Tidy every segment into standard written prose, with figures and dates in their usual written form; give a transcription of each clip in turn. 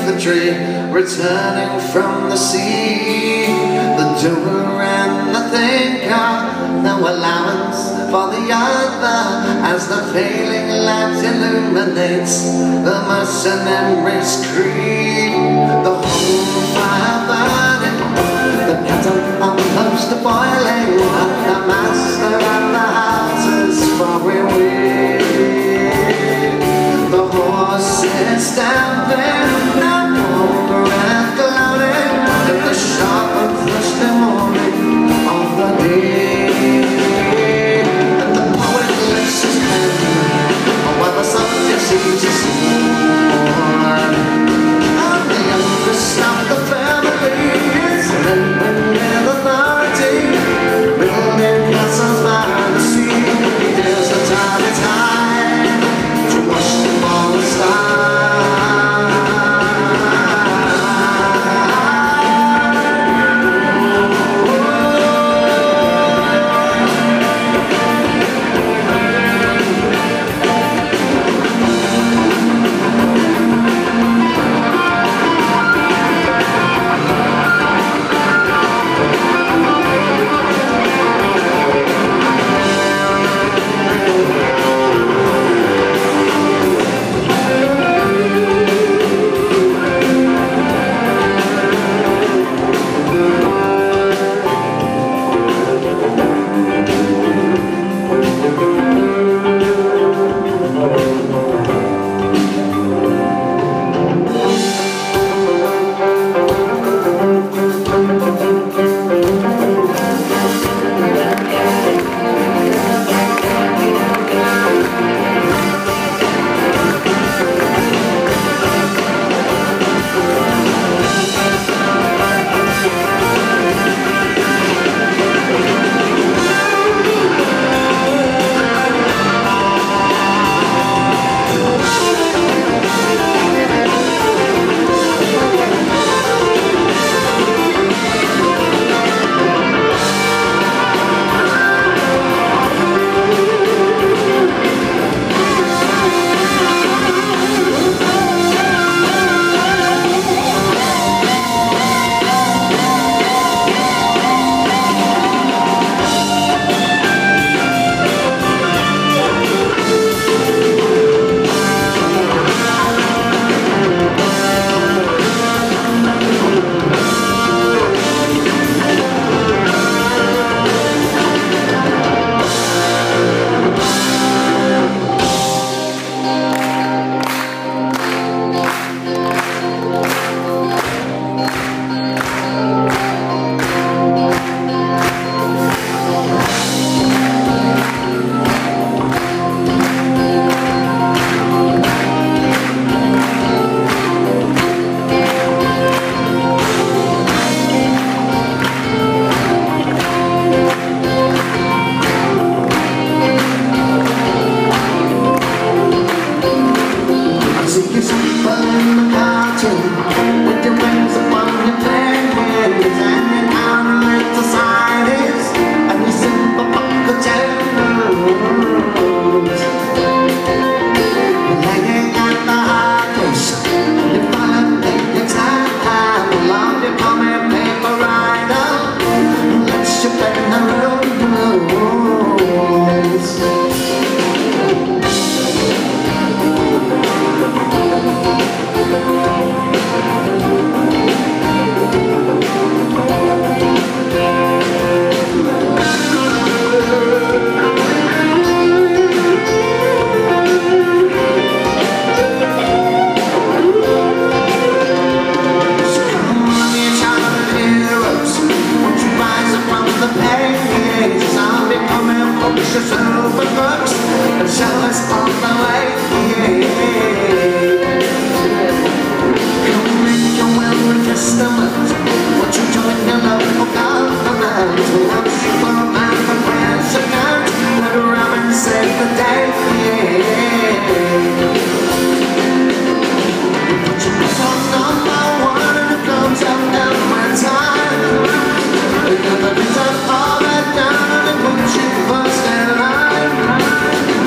the tree, returning from the sea. The doer and the thinker, no allowance for the other, as the failing light illuminates the mercenary's creed. The whole fire burning, the kettle almost boiling, but the master of the house is far away. The horse is stamping, now over and clouding in the sharp and thirsty morning of the day. And the poet lifts his pen while the soldier sees his sword. And the youngest of the family is living with authority, building castles by the sea. He dares the time it's high to watch the falling star.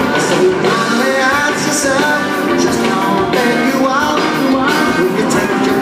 Just know that you are. You take your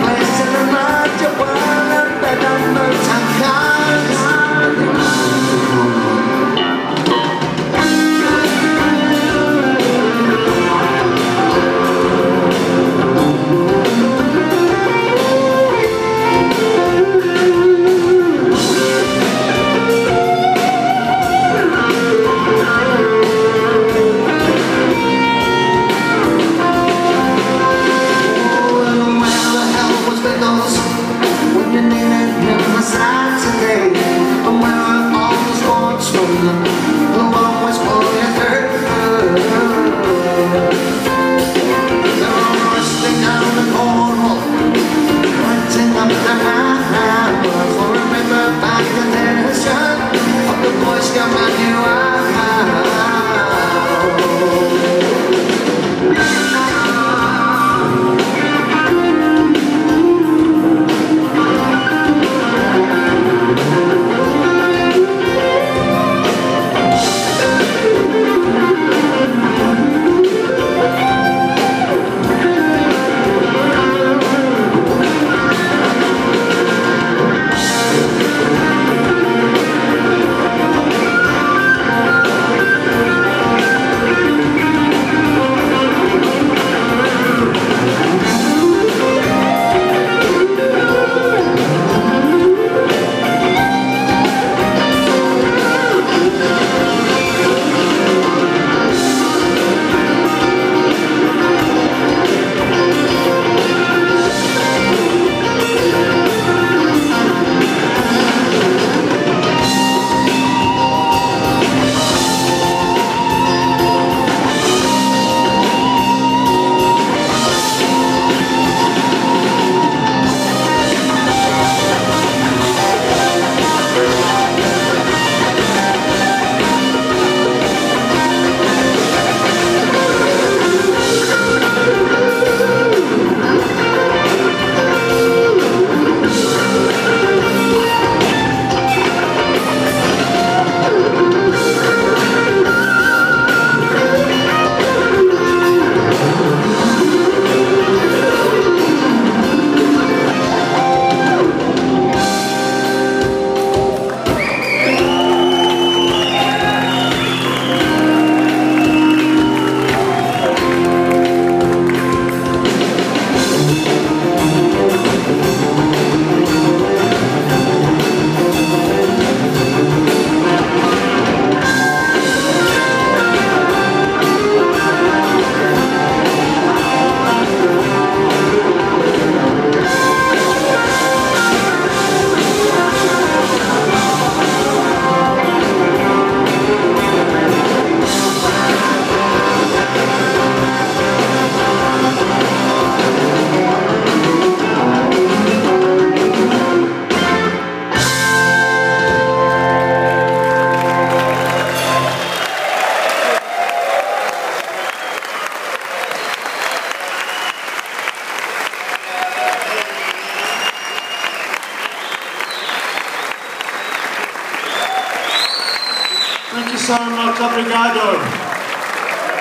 those when you needed him beside today. And where are all the sportsmen who always pull you through? They're all resting on the cornwall, writing up their minds for a river by the desert of the Boy Scout manual. Thank you so much, obrigado.